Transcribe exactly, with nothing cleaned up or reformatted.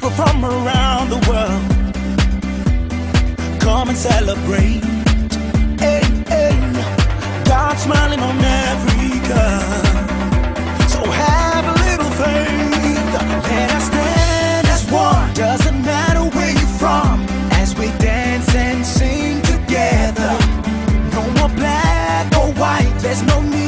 people from around the world come and celebrate. Hey, hey. God's smiling on Africa, so have a little faith. Let us stand as one. Doesn't matter where you're from, as we dance and sing together. No more black or white, there's no need